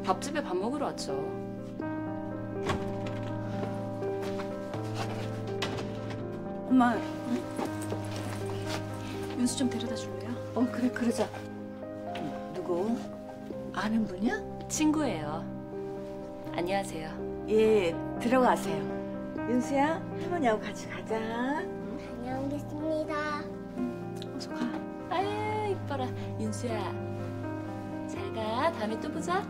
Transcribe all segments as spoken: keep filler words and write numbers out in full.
밥집에 밥 먹으러 왔죠. 엄마, 응? 윤수 좀 데려다 줄래요? 어, 그래, 그러자. 누구? 아는 분이야? 친구예요. 안녕하세요. 예, 들어가세요. 윤수야, 할머니하고 같이 가자. 안녕히 계십니다. 어서 가. 아유, 이뻐라. 윤수야. 잘 가. 다음에 또 보자.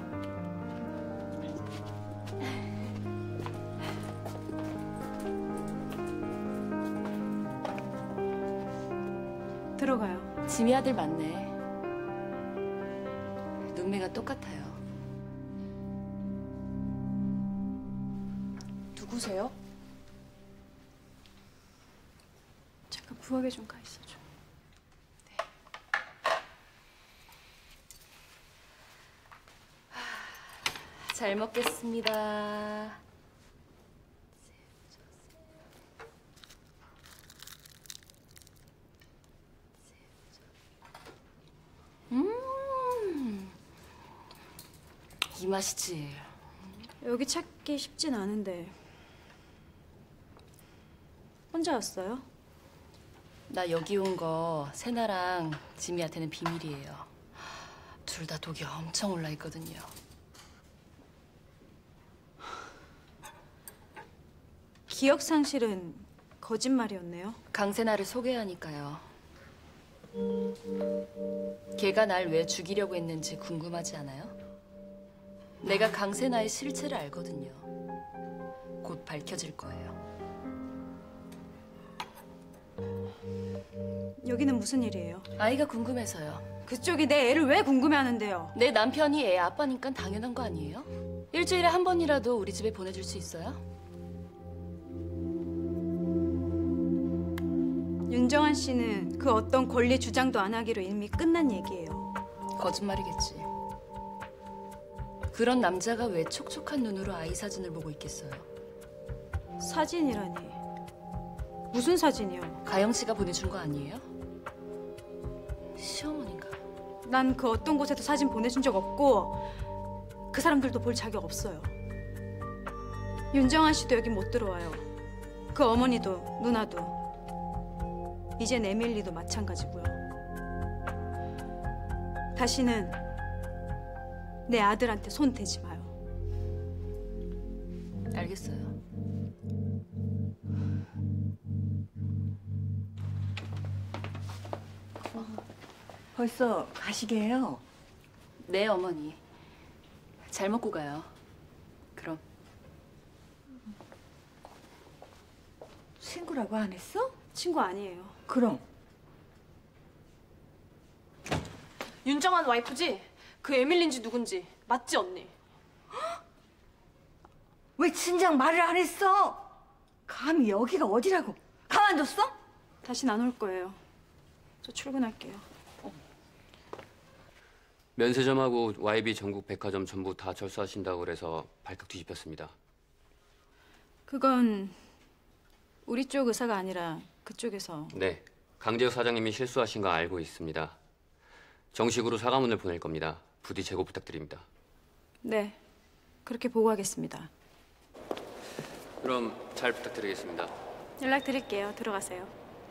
들어가요. 지미 아들 맞네. 눈매가 똑같아요. 누구세요? 잠깐 부엌에 좀 가 있어줘. 네. 하, 잘 먹겠습니다. 음, 이 맛이지. 여기 찾기 쉽진 않은데. 혼자 왔어요? 나 여기 온 거 세나랑 지미한테는 비밀이에요. 둘 다 독이 엄청 올라 있거든요. 기억 상실은 거짓말이었네요. 강세나를 소개하니까요. 걔가 날 왜 죽이려고 했는지 궁금하지 않아요? 내가 강세나의 실체를 알거든요. 곧 밝혀질 거예요. 여기는 무슨 일이에요? 아이가 궁금해서요. 그쪽이 내 애를 왜 궁금해하는데요? 내 남편이 애 아빠니까 당연한 거 아니에요? 일주일에 한 번이라도 우리 집에 보내줄 수 있어요? 윤정한 씨는 그 어떤 권리 주장도 안 하기로 이미 끝난 얘기예요. 거짓말이겠지. 그런 남자가 왜 촉촉한 눈으로 아이 사진을 보고 있겠어요? 사진이라니. 무슨 사진이요? 가영 씨가 보내준 거 아니에요? 시어머니인가? 난 그 어떤 곳에도 사진 보내준 적 없고 그 사람들도 볼 자격 없어요. 윤정한 씨도 여기 못 들어와요. 그 어머니도 누나도. 이젠 에밀리도 마찬가지고요. 다시는 내 아들한테 손 대지 마요. 알겠어요. 벌써 가시게요? 네, 어머니. 잘 먹고 가요. 그럼. 친구라고 안 했어? 친구 아니에요. 그럼. 윤정한 와이프지? 그 에밀린지 누군지 맞지 언니? 왜 진작 말을 안 했어? 감히 여기가 어디라고? 가만뒀어? 다신 안 올 거예요. 저 출근할게요. 면세점하고 와이비 전국 백화점 전부 다 철수하신다고 그래서 발칵 뒤집혔습니다. 그건 우리 쪽 의사가 아니라 그쪽에서. 네, 강재혁 사장님이 실수하신 거 알고 있습니다. 정식으로 사과문을 보낼 겁니다. 부디 재고 부탁드립니다. 네, 그렇게 보고하겠습니다. 그럼 잘 부탁드리겠습니다. 연락드릴게요. 들어가세요.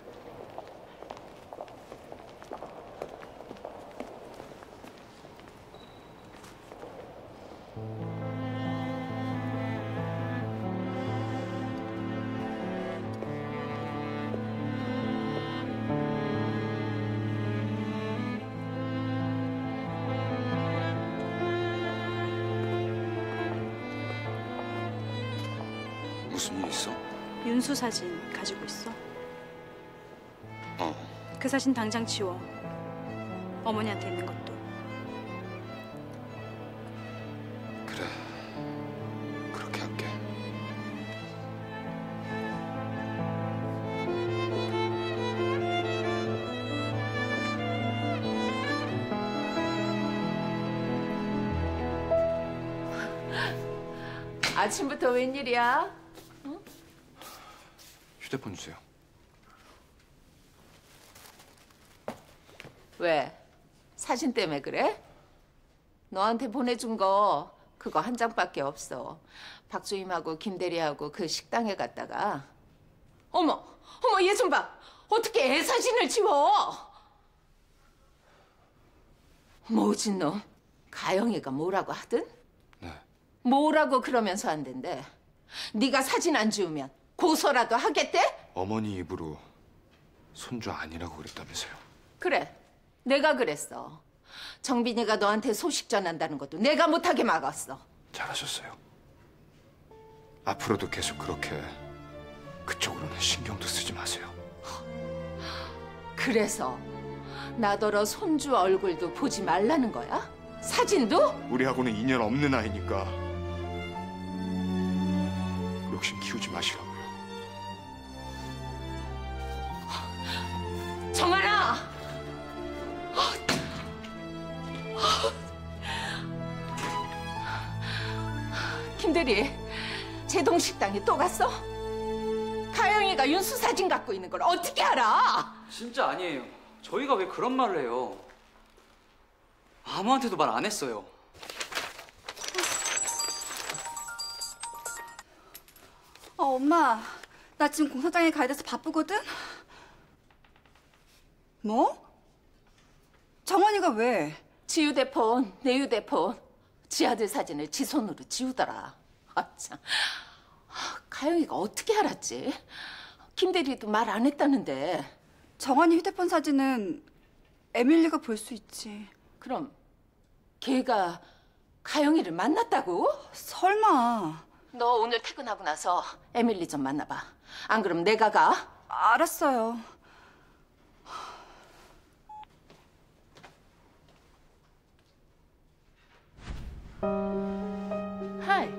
무슨 일 있어? 윤수 사진 가지고 있어? 어. 그 사진 당장 지워. 어머니한테 있는 것도. 그래. 그렇게 할게. 아침부터 웬일이야? 응? 휴대폰 주세요. 왜? 사진 때문에 그래? 너한테 보내준 거 그 그거 한 장밖에 없어. 박주임하고 김대리하고 그 식당에 갔다가 어머, 어머 얘 좀 봐. 어떻게 애 사진을 지워? 모진 놈. 가영이가 뭐라고 하든? 네. 뭐라고 그러면서 안 된대. 네가 사진 안 지우면 고소라도 하겠대? 어머니 입으로 손주 아니라고 그랬다면서요. 그래, 내가 그랬어. 정빈이가 너한테 소식 전한다는 것도 내가 못하게 막았어. 잘하셨어요. 앞으로도 계속 그렇게 그쪽으로는 신경도 쓰지 마세요. 그래서 나더러 손주 얼굴도 보지 말라는 거야? 사진도? 우리하고는 인연 없는 아이니까 욕심 키우지 마시라고요. 정하나! 김대리, 제동식당에 또 갔어? 가영이가 윤수 사진 갖고 있는 걸 어떻게 알아? 진짜 아니에요. 저희가 왜 그런 말을 해요? 아무한테도 말 안 했어요. 어, 엄마. 나 지금 공사장에 가야 돼서 바쁘거든? 뭐? 정원이가 왜? 지 휴대폰, 내 휴대폰, 지 아들 사진을 지 손으로 지우더라. 아, 참. 아, 가영이가 어떻게 알았지? 김대리도 말 안 했다는데. 정원이 휴대폰 사진은 에밀리가 볼 수 있지. 그럼 걔가 가영이를 만났다고? 설마. 너 오늘 퇴근하고 나서 에밀리 좀 만나봐. 안 그럼 내가 가. 알았어요. 하이.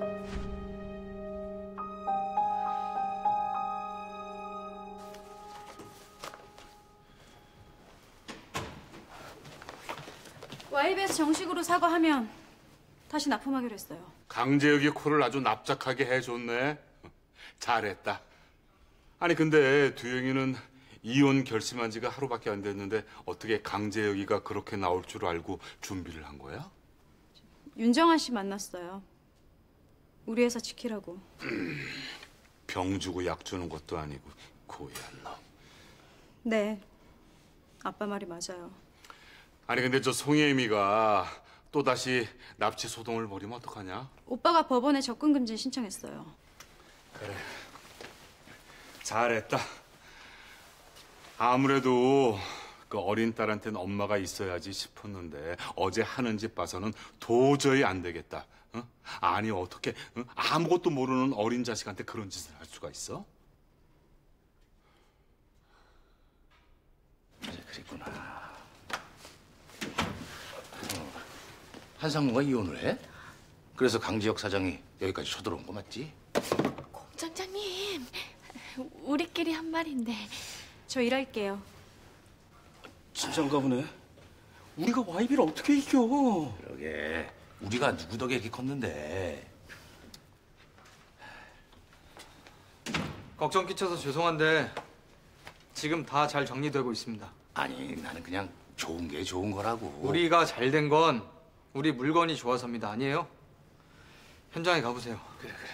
와이비에서 정식으로 사과하면 다시 납품하기로 했어요. 강재혁이 코를 아주 납작하게 해줬네. 잘했다. 아니 근데 두영이는 이혼 결심한 지가 하루밖에 안 됐는데 어떻게 강재혁이가 그렇게 나올 줄 알고 준비를 한 거야? 윤정아 씨 만났어요. 우리 회사 지키라고. 병 주고 약 주는 것도 아니고 고얀 놈. 네. 아빠 말이 맞아요. 아니 근데 저 송혜미가 또다시 납치 소동을 벌이면 어떡하냐? 오빠가 법원에 접근 금지 신청했어요. 그래. 잘했다. 아무래도 그 어린 딸한테는 엄마가 있어야지 싶었는데 어제 하는 집 봐서는 도저히 안 되겠다. 어? 아니 어떻게 어? 아무것도 모르는 어린 자식한테 그런 짓을 할 수가 있어? 그래, 그랬구나. 어, 한상무가 이혼을 해? 그래서 강지혁 사장이 여기까지 쳐들어온 거 맞지? 공장장님, 우리끼리 한 말인데. 저 일할게요. 진짠가 보네. 우리가 와이비를 어떻게 이겨? 그러게. 우리가 누구 덕에 이렇게 컸는데. 걱정 끼쳐서 죄송한데 지금 다 잘 정리되고 있습니다. 아니, 나는 그냥 좋은 게 좋은 거라고. 우리가 잘 된 건 우리 물건이 좋아서입니다. 아니에요? 현장에 가보세요. 그래, 그래.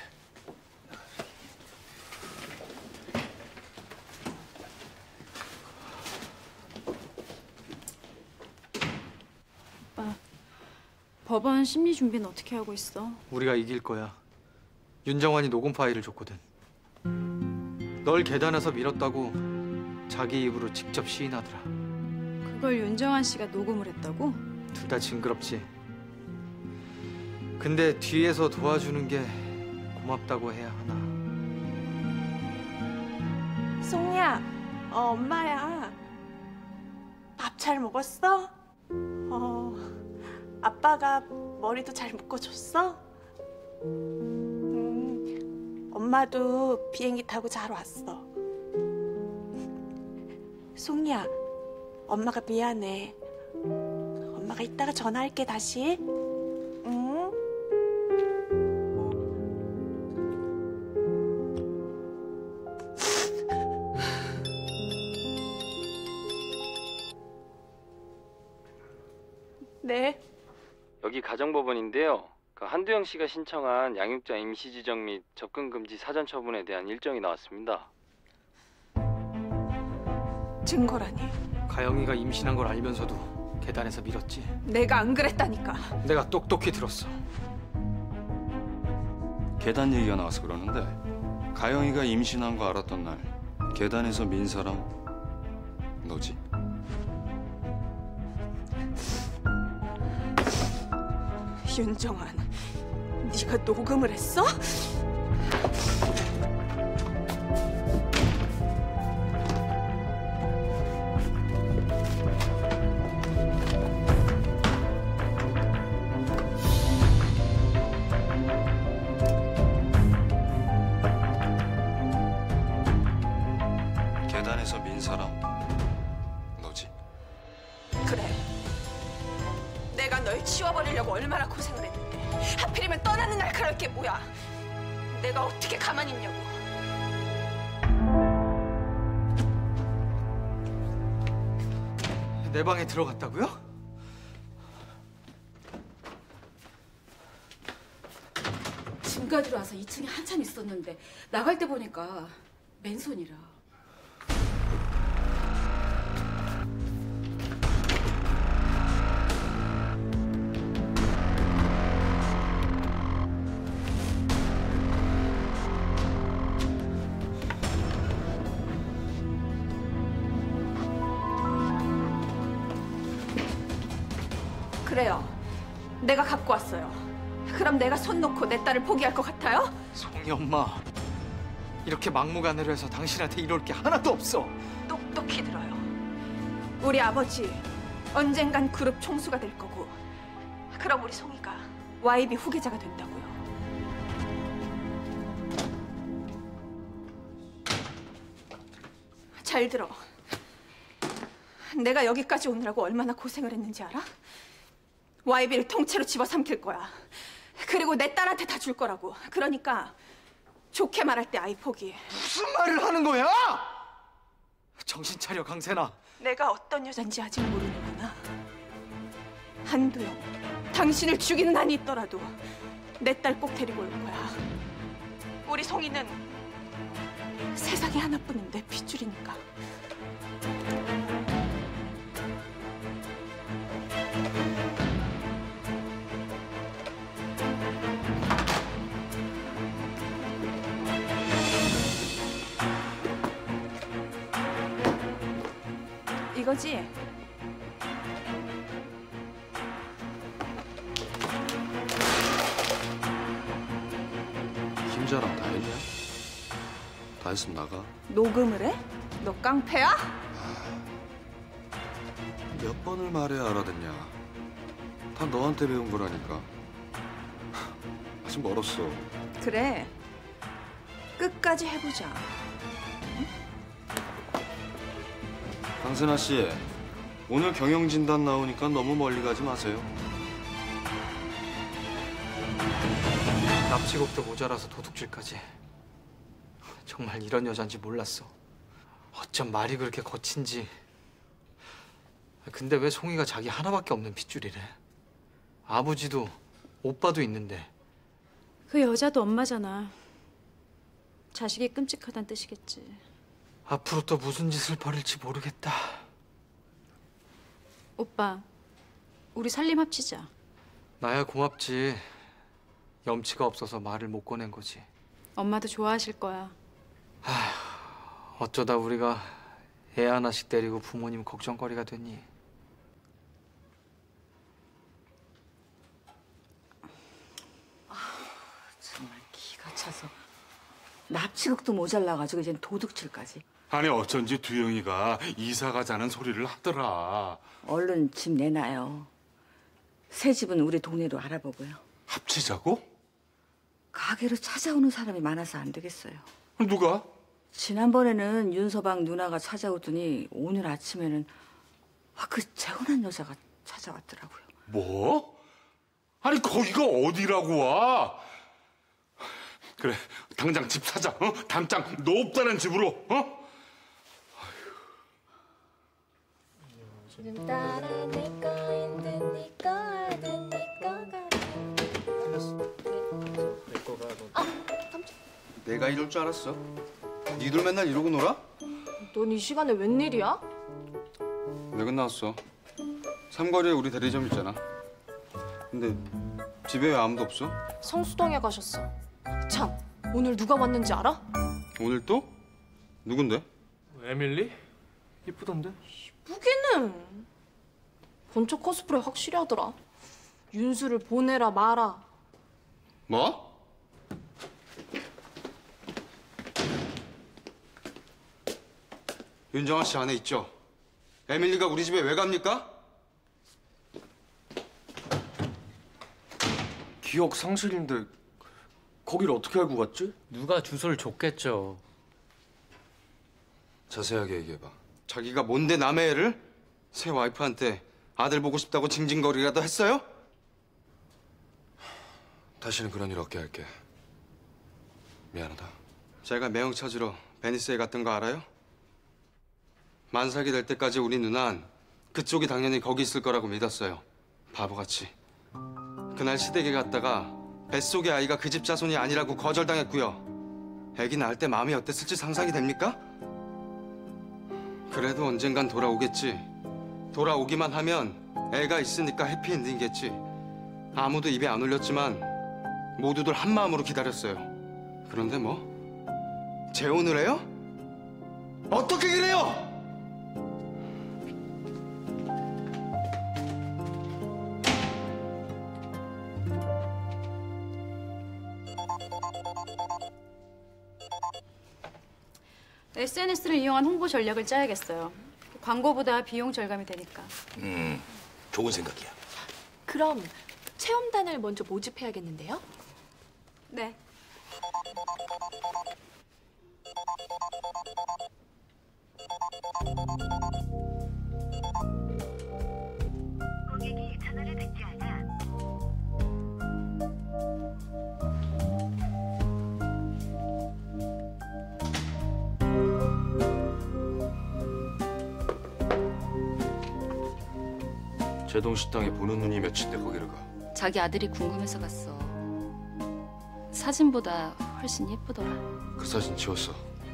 오빠, 법원 심리 준비는 어떻게 하고 있어? 우리가 이길 거야. 윤정환이 녹음 파일을 줬거든. 널 계단에서 밀었다고 자기 입으로 직접 시인하더라. 그걸 윤정환 씨가 녹음을 했다고? 둘 다 징그럽지. 근데 뒤에서 도와주는 게 고맙다고 해야 하나. 송이야, 어, 엄마야. 밥 잘 먹었어? 어, 아빠가 머리도 잘 묶어줬어? 음, 엄마도 비행기 타고 잘 왔어. 송이야, 엄마가 미안해. 엄마가 이따가 전화할게 다시. 응? 네. 여기 가정법원인데요. 그 한두영 씨가 신청한 양육자 임시 지정 및 접근 금지 사전 처분에 대한 일정이 나왔습니다. 증거라니. 가영이가 임신한 걸 알면서도 계단에서 밀었지. 내가 안 그랬다니까. 내가 똑똑히 들었어. 계단 얘기가 나와서 그러는데 가영이가 임신한 거 알았던 날 계단에서 민 사람 너지? 윤정한, 네가 녹음을 했어? 계단에서 민 사람 너지? 그래. 내가 널 치워버리려고 얼마나 고생을 했는데 하필이면 떠나는 날 그럴 게 뭐야. 내가 어떻게 가만히 있냐고. 내 방에 들어갔다고요? 짐 가지러 와서 이 층에 한참 있었는데 나갈 때 보니까 맨손이라. 그래요. 내가 갖고 왔어요. 그럼 내가 손 놓고 내 딸을 포기할 것 같아요? 송이 엄마, 이렇게 막무가내로 해서 당신한테 이럴 게 하나도 없어. 똑똑히 들어요. 우리 아버지 언젠간 그룹 총수가 될 거고, 그럼 우리 송이가 와이비 후계자가 된다고요. 잘 들어. 내가 여기까지 오느라고 얼마나 고생을 했는지 알아? 와이비를 통째로 집어삼킬 거야. 그리고 내 딸한테 다 줄 거라고. 그러니까 좋게 말할 때 아이 포기. 무슨 말을 하는 거야? 정신 차려, 강세나. 내가 어떤 여잔지 아직 모르는구나. 한두영, 당신을 죽이는 한이 있더라도 내 딸 꼭 데리고 올 거야. 우리 송이는 세상에 하나뿐인 내 핏줄이니까. 이거지? 김자랑 다 했냐? 다 했으면 나가. 녹음을 해? 너 깡패야? 몇 번을 말해야 알아듣냐. 다 너한테 배운 거라니까. 아직 멀었어. 그래. 끝까지 해보자. 강세나 씨, 오늘 경영진단 나오니까 너무 멀리 가지 마세요. 납치곡도 모자라서 도둑질까지. 정말 이런 여잔지 몰랐어. 어쩜 말이 그렇게 거친지. 근데 왜 송이가 자기 하나밖에 없는 핏줄이래? 아버지도 오빠도 있는데. 그 여자도 엄마잖아. 자식이 끔찍하다는 뜻이겠지. 앞으로 또 무슨 짓을 벌일지 모르겠다. 오빠, 우리 살림 합치자. 나야 고맙지. 염치가 없어서 말을 못 꺼낸 거지. 엄마도 좋아하실 거야. 어쩌다 우리가 애 하나씩 데리고 부모님 걱정거리가 됐니? 정말 기가 차서 납치극도 모자라가지고 이젠 도둑질까지. 아니 어쩐지 두영이가 이사 가자는 소리를 하더라. 얼른 집 내놔요. 새 집은 우리 동네로 알아보고요. 합치자고? 가게로 찾아오는 사람이 많아서 안 되겠어요. 누가? 지난번에는 윤서방 누나가 찾아오더니 오늘 아침에는 아, 그 재혼한 여자가 찾아왔더라고요. 뭐? 아니 거기가 어디라고 와? 그래 당장 집 사자. 어? 당장 너 없다는 집으로. 어? 따라 내 거인 듯 네 거 하든 네 거가 된 내가 이럴 줄 알았어. 니들 맨날 이러고 놀아? 넌 이 시간에 웬일이야? 왜 끝나왔어? 삼거리에 우리 대리점 있잖아. 근데 집에 왜 아무도 없어? 성수동에 가셨어. 참, 오늘 누가 왔는지 알아? 오늘 또? 누군데? 에밀리? 이쁘던데? 무기는 본초 코스프레 확실히 하더라. 윤수를 보내라 마라. 뭐? 윤정아 씨 안에 있죠? 에밀리가 우리 집에 왜 갑니까? 기억 상실인데 거기를 어떻게 알고 갔지? 누가 주소를 줬겠죠. 자세하게 얘기해봐. 자기가 뭔데 남의 애를? 새 와이프한테 아들 보고 싶다고 징징거리라도 했어요? 다시는 그런 일 없게 할게. 미안하다. 제가 매형 찾으러 베니스에 갔던 거 알아요? 만삭이 될 때까지 우리 누난 그쪽이 당연히 거기 있을 거라고 믿었어요. 바보같이. 그날 시댁에 갔다가 뱃속의 아이가 그 집 자손이 아니라고 거절당했고요. 애기 낳을 때 마음이 어땠을지 상상이 됩니까? 그래도 언젠간 돌아오겠지. 돌아오기만 하면 애가 있으니까 해피엔딩이겠지. 아무도 입에 안 올렸지만 모두들 한 마음으로 기다렸어요. 그런데 뭐? 재혼을 해요? 어떻게 그래요? 에스엔에스를 이용한 홍보 전략을 짜야겠어요. 광고보다 비용 절감이 되니까. 음, 좋은 생각이야. 그럼 체험단을 먼저 모집해야겠는데요? 네. 고객이 전화를 받지 않아 제동식당에 보는 눈이 몇인데 거기를 가. 자기 아들이 궁금해서 갔어. 사진보다 훨씬 예쁘더라. 그 사진 지웠어.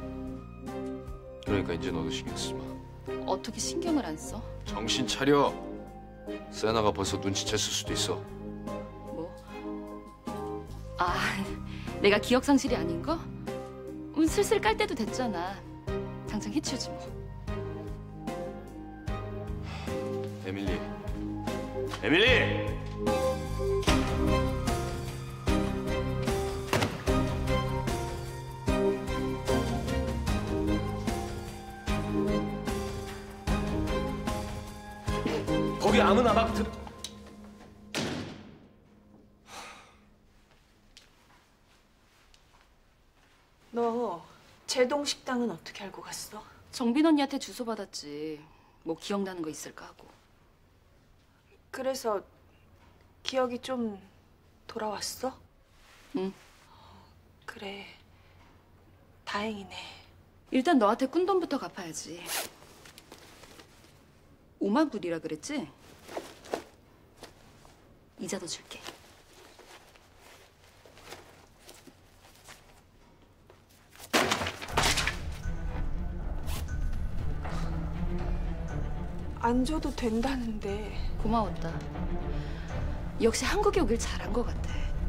그러니까 이제 너도 신경 쓰지 마. 어떻게 신경을 안 써? 정신 차려. 세나가 벌써 눈치챘을 수도 있어. 뭐? 아, 내가 기억 상실이 아닌 거? 음, 슬슬 깔 때도 됐잖아. 당장 해치우지 뭐. 에밀리. 에밀리! 거기 아무나 막 들... 너 제동 식당은 어떻게 알고 갔어? 정빈 언니한테 주소 받았지. 뭐 기억나는 거 있을까 하고. 그래서 기억이 좀 돌아왔어? 응. 그래. 다행이네. 일단 너한테 꾼 돈부터 갚아야지. 오만 불이라 그랬지? 이자도 줄게. 안 줘도 된다는데. 고마웠다. 역시 한국에 오길 잘한 것 같아.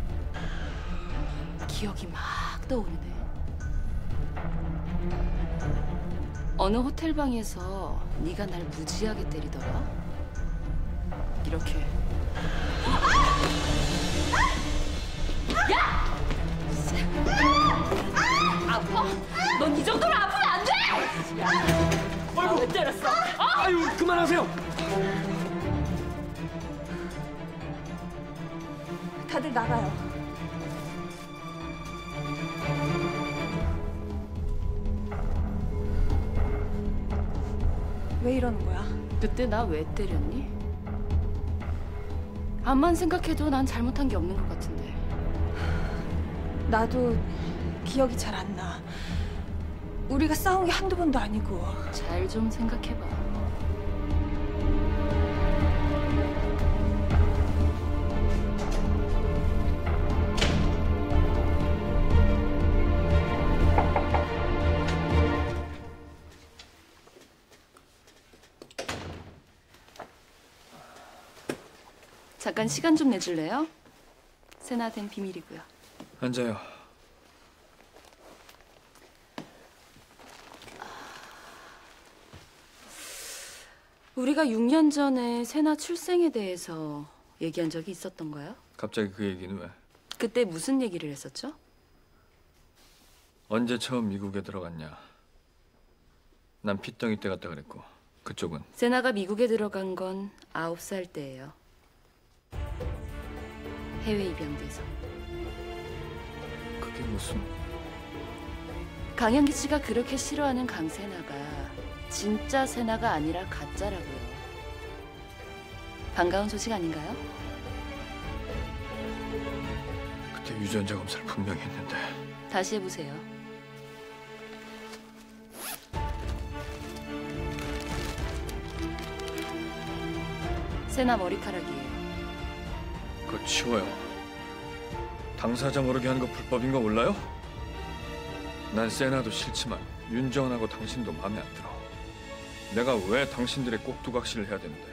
기억이 막 떠오르네. 어느 호텔 방에서 네가 날 무지하게 때리더라. 이렇게. 야! 아파? 넌 이 정도로 아프면 안 돼! 아이고, 왜 때렸어? 어? 아유, 그만하세요. 다들 나가요. 왜 이러는 거야? 그때 나 왜 때렸니? 암만 생각해도 난 잘못한 게 없는 것 같은데. 나도 기억이 잘 안 나. 우리가 싸운 게 한두 번도 아니고. 잘 좀 생각해봐. 잠깐 시간 좀 내줄래요? 세나한텐 비밀이고요. 앉아요. 우리가 육 년 전에 세나 출생에 대해서 얘기한 적이 있었던가요? 갑자기 그 얘기는 왜? 그때 무슨 얘기를 했었죠? 언제 처음 미국에 들어갔냐? 난 핏덩이 때 갔다 그랬고 그쪽은? 세나가 미국에 들어간 건 아홉 살 때예요. 해외 입양돼서. 그게 무슨? 강현기 씨가 그렇게 싫어하는 강세나가 진짜 세나가 아니라 가짜라고요. 반가운 소식 아닌가요? 그때 유전자 검사를 분명히 했는데. 다시 해보세요. 세나 머리카락이에요. 그거 치워요. 당사자 모르게 하는 거 불법인 거 몰라요? 난 세나도 싫지만 윤정원하고 당신도 마음에 안 들어. 내가 왜 당신들의 꼭두각시를 해야 되는데?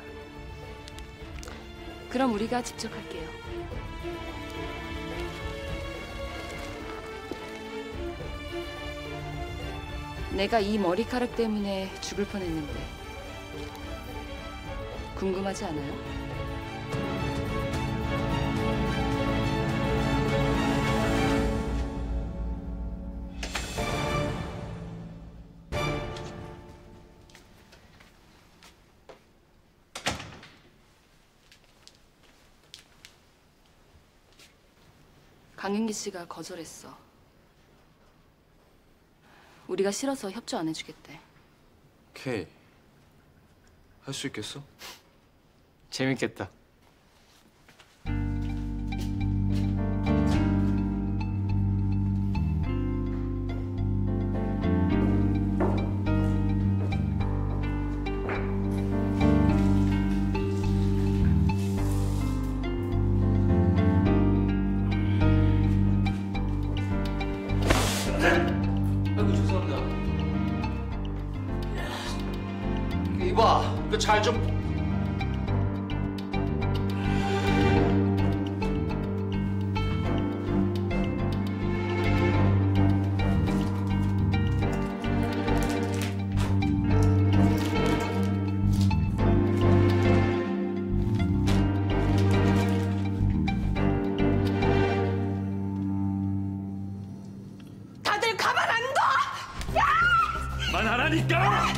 그럼 우리가 직접 할게요. 내가 이 머리카락 때문에 죽을 뻔했는데 궁금하지 않아요? 강윤기 씨가 거절했어. 우리가 싫어서 협조 안 해주겠대. 케이, 할 수 있겠어? 재밌겠다. 아이고 죄송합니다. 이봐, 그 잘 좀. 다들 가만 안 둬! 야! 말하라니까!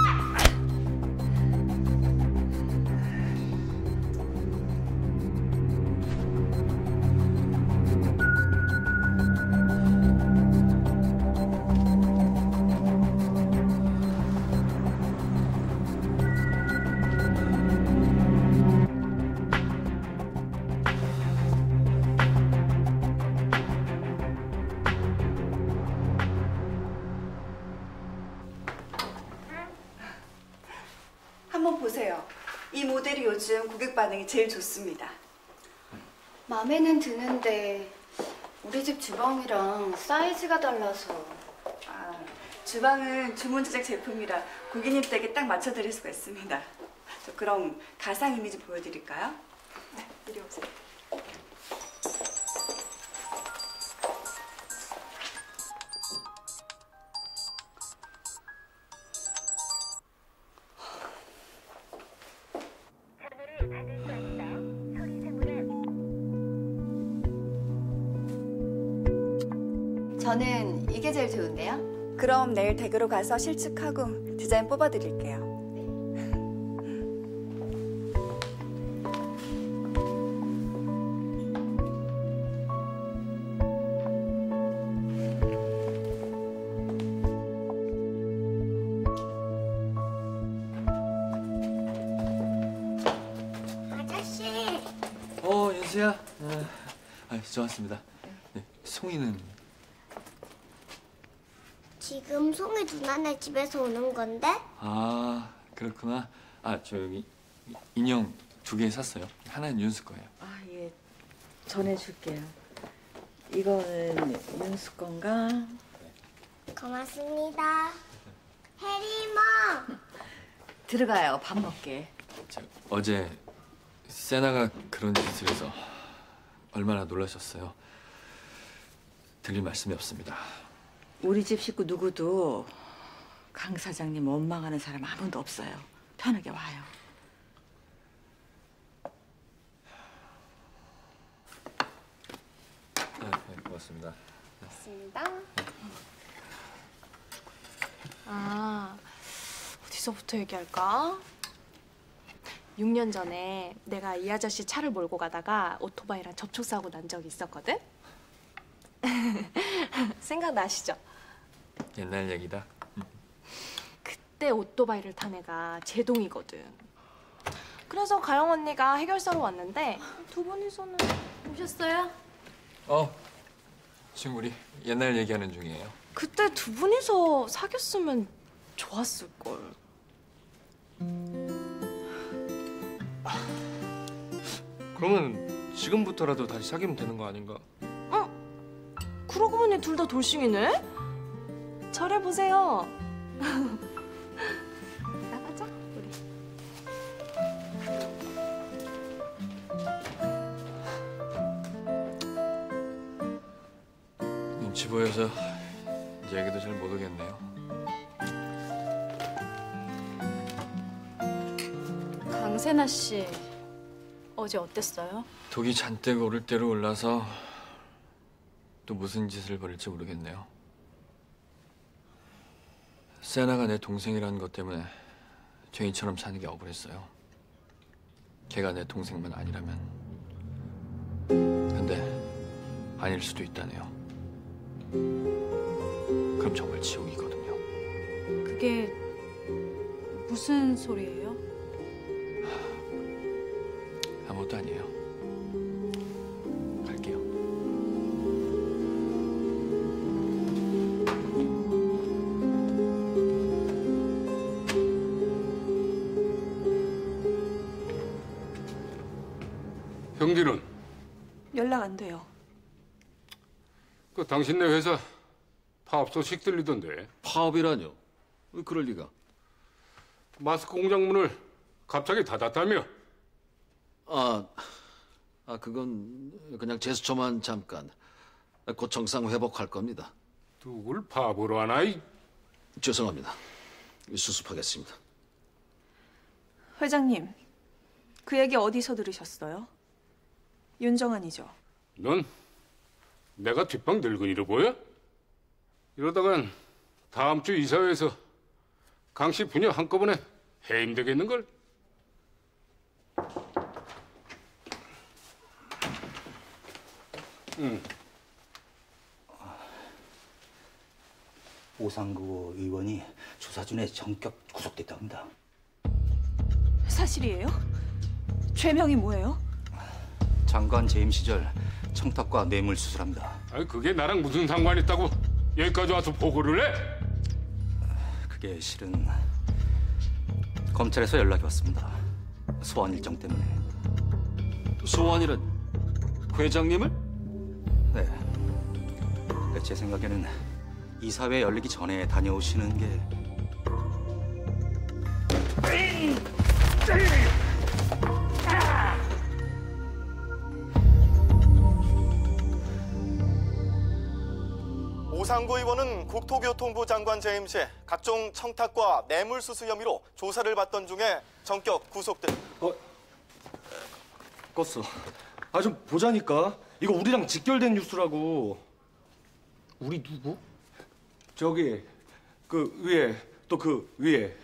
한번 보세요. 이 모델이 요즘 고객 반응이 제일 좋습니다. 마음에는 드는데 우리 집 주방이랑 사이즈가 달라서. 아, 주방은 주문 제작 제품이라 고객님 댁에 딱 맞춰드릴 수가 있습니다. 저 그럼 가상 이미지 보여드릴까요? 네, 이리 오세요. 저는 이게 제일 좋은데요. 그럼 내일 댁으로 가서 실측하고 디자인 뽑아드릴게요. 아저씨. 어, 윤수야. 아, 아, 좋았습니다. 네, 송이는? 지금 송이 누나네 집에서 오는 건데? 아, 그렇구나. 아, 저 여기 인형 두 개 샀어요. 하나는 윤수 거예요. 아, 예. 전해줄게요. 이거는 윤수 건가? 고맙습니다. 해리모. 들어가요. 밥 먹게. 저 어제 세나가 그런 짓을 해서 얼마나 놀라셨어요. 드릴 말씀이 없습니다. 우리 집 식구 누구도 강 사장님 원망하는 사람 아무도 없어요. 편하게 와요. 네, 네, 고맙습니다. 맞습니다. 아, 어디서부터 얘기할까? 육 년 전에 내가 이 아저씨 차를 몰고 가다가 오토바이랑 접촉사고 난 적이 있었거든? 생각나시죠? 옛날 얘기다. 그때 오토바이를 탄 애가 제동이거든. 그래서 가영 언니가 해결사로 왔는데 두 분이서는 오셨어요? 어, 지금 우리 옛날 얘기하는 중이에요. 그때 두 분이서 사귀었으면 좋았을걸. 그러면 지금부터라도 다시 사귀면 되는 거 아닌가? 그러고 보니 둘 다 돌싱이네? 잘해보세요. 나가자, 우리. 눈치 보여서 얘기도 잘 모르겠네요. 강세나 씨 어제 어땠어요? 독이 잔뜩 오를 대로 올라서 또 무슨 짓을 벌일지 모르겠네요. 세나가 내 동생이라는 것 때문에 죄인처럼 사는 게 억울했어요. 걔가 내 동생만 아니라면. 근데 아닐 수도 있다네요. 그럼 정말 지옥이거든요. 그게 무슨 소리예요? 아무것도 아니에요. 갈게요. 형들은 연락 안 돼요. 그 당신네 회사 파업 소식 들리던데. 파업이라뇨? 왜 그럴 리가? 마스크 공장 문을 갑자기 닫았다며? 아, 아 그건 그냥 제스처만 잠깐. 곧 정상 회복할 겁니다. 누굴 바보로 하나? 이... 죄송합니다. 수습하겠습니다. 회장님, 그 얘기 어디서 들으셨어요? 윤정환이죠. 넌 내가 뒷방 늙은이로 보여? 이러다간 다음 주 이사회에서 강씨 부녀 한꺼번에 해임되겠는걸? 응. 오상구 의원이 조사 중에 전격 구속됐다고 합니다. 사실이에요? 죄명이 뭐예요? 장관 재임 시절 청탁과 뇌물 수수랍니다. 아니 그게 나랑 무슨 상관 있다고 여기까지 와서 보고를 해? 그게 실은 검찰에서 연락이 왔습니다. 소환 일정 때문에. 소환이란 회장님을? 네. 제 생각에는 이사회 열리기 전에 다녀오시는 게 오상구 의원은 국토교통부 장관 재임 시 각종 청탁과 뇌물수수 혐의로 조사를 받던 중에 전격 구속된. 어, 껐어. 아 좀 보자니까. 이거 우리랑 직결된 뉴스라고. 우리 누구? 저기 그 위에 또 그 위에.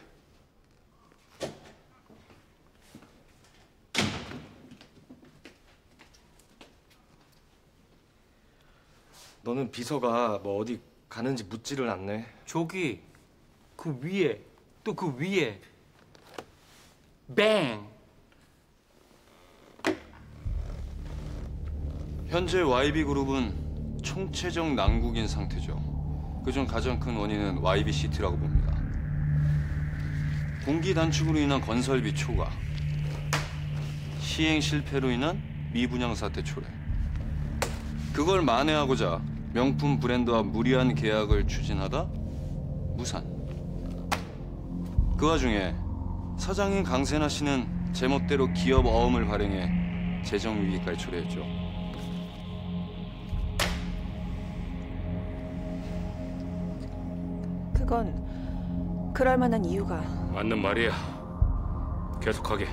너는 비서가 뭐 어디 가는지 묻지를 않네. 저기 그 위에 또 그 위에 뱅. 현재 와이비그룹은 총체적 난국인 상태죠. 그중 가장 큰 원인은 와이비시티라고 봅니다. 공기 단축으로 인한 건설비 초과, 시행 실패로 인한 미분양 사태 초래. 그걸 만회하고자 명품 브랜드와 무리한 계약을 추진하다 무산. 그 와중에 사장인 강세나 씨는 제멋대로 기업 어음을 발행해 재정 위기까지 초래했죠. 그건 그럴 만한 이유가. 맞는 말이야. 계속하게.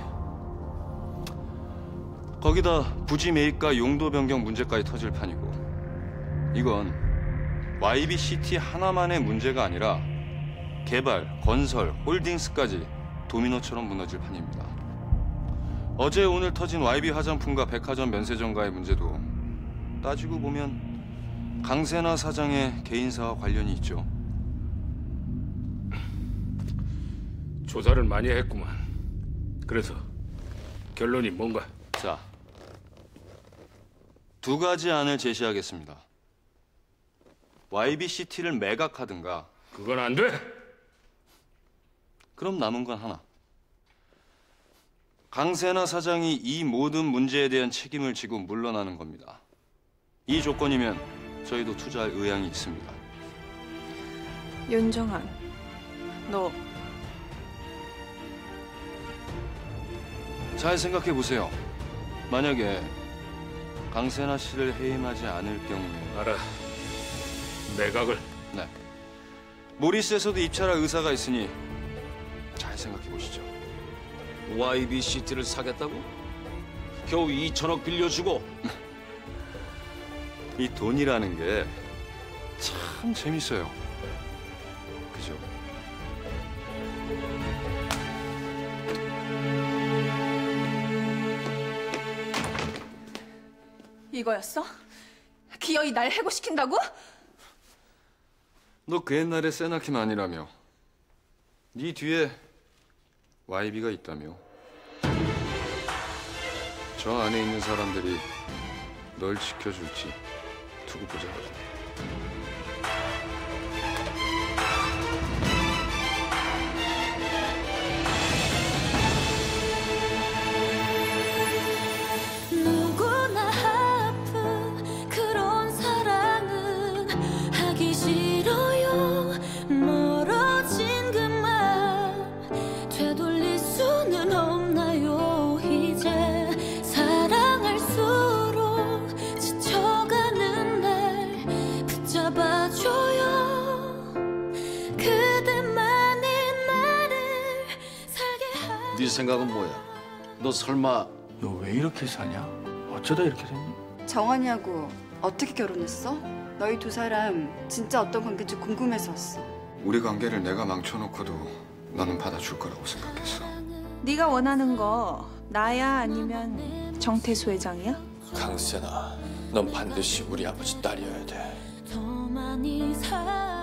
거기다 부지 매입과 용도 변경 문제까지 터질 판이고, 이건 와이비씨티 하나만의 문제가 아니라 개발, 건설, 홀딩스까지 도미노처럼 무너질 판입니다. 어제 오늘 터진 와이비 화장품과 백화점 면세점과의 문제도 따지고 보면 강세나 사장의 개인사와 관련이 있죠. 조사를 많이 했구만. 그래서 결론이 뭔가? 자, 두 가지 안을 제시하겠습니다. 와이비씨티를 매각하든가. 그건 안 돼. 그럼 남은 건 하나. 강세나 사장이 이 모든 문제에 대한 책임을 지고 물러나는 겁니다. 이 조건이면 저희도 투자할 의향이 있습니다. 윤정한, 너 잘 생각해 보세요. 만약에 강세나 씨를 해임하지 않을 경우에. 알아. 매각을. 네. 모리스에서도 입찰할 의사가 있으니 잘 생각해 보시죠. 와이비씨티를 사겠다고? 겨우 이천억 빌려주고. 이 돈이라는 게 참 재밌어요. 그죠? 이거였어? 기어이 날 해고시킨다고? 너 그 옛날에 세나킴 아니라며. 네 뒤에 와이비가 있다며. 저 안에 있는 사람들이 널 지켜줄지 두고 보자. 누구나 아픈 그런 사랑은 하기 싫어요. 멀어진 그 맘 되돌릴 수는 없나요. 이제 사랑할수록 지쳐가는 날 붙잡아줘요. 그대만이 나를 살게 하. 네 생각은 뭐야? 너 설마 너 왜 이렇게 사냐? 어쩌다 이렇게 됐니? 정환이하고 어떻게 결혼했어? 너희 두 사람 진짜 어떤 관계인지 궁금해서 왔어. 우리 관계를 내가 망쳐놓고도 너는 받아줄 거라고 생각했어. 네가 원하는 거 나야 아니면 정태수 회장이야? 강세나, 넌 반드시 우리 아버지 딸이어야 돼. 더 많이 사